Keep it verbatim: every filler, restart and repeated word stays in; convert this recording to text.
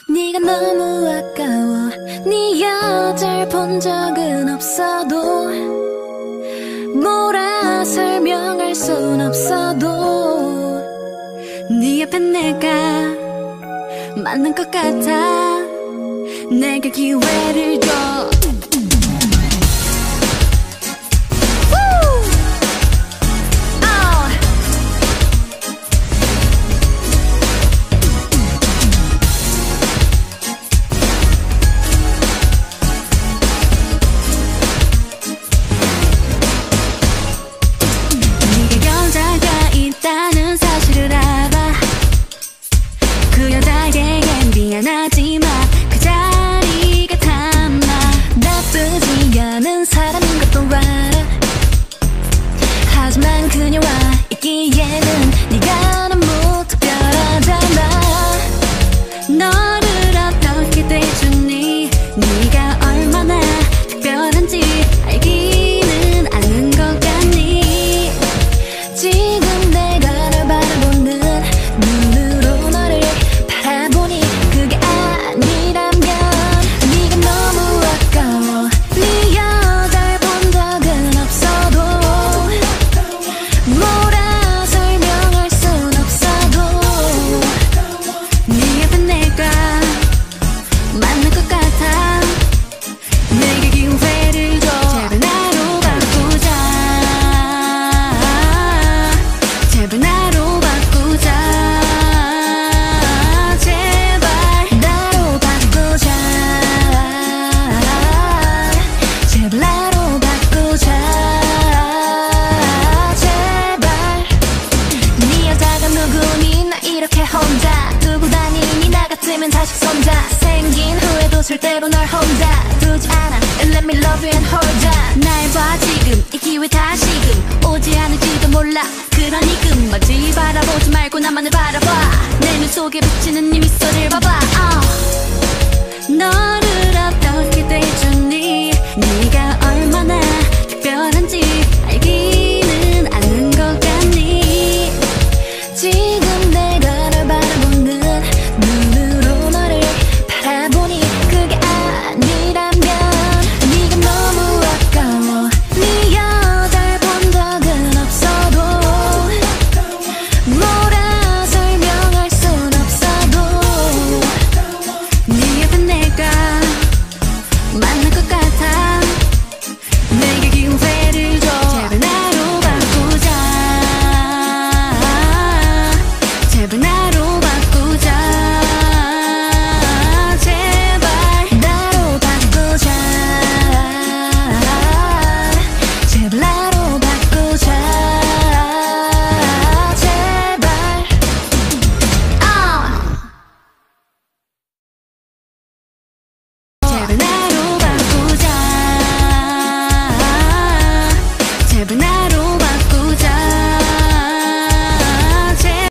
네가 너무 아까워. 네 여자를 본 적은 없어도 뭐라 설명할 순 없어도 네 옆에 내가 맞는 것 같아. 내가 기회를 줘. 미안하지만 그 자리가 탐나. 나쁘지 않은 사람인 것도 알아. 하지만 그녀와 있기에는 네가 너무 특별하잖아. 너를 어떻게 대주니? 네가 얼마나 특별한지 알기는 않는 것 같니? 지금 내가 널 바라보는 눈으로 너를 바라보니 그게 아니라면 네가 너무 아까워. 네 여자를 본 적은 없어도 뭐라 설명할 순 없어도 네 옆에 내가 맞는 것 같아. 내게 기회를 줘. 제발 나로 바꾸자. 제발 나로 바꾸자. 제발 나로 바꾸자. 제발 나로 바꾸자. 제발. 네 여자가 누구니? 나 이렇게 혼자 두고 다니니? 나 같으면 자식 손자 생긴 후에도 절대로 널 혼자 두지 않아. And let me love you and hold ya. 날 봐 지금 이 기회 다시금 오지 않을지도 몰라. 그러니 끝까지 바라보지 말고 나만을 바라봐. 내 눈 속에 비치는 네 미소를 봐봐. uh. 너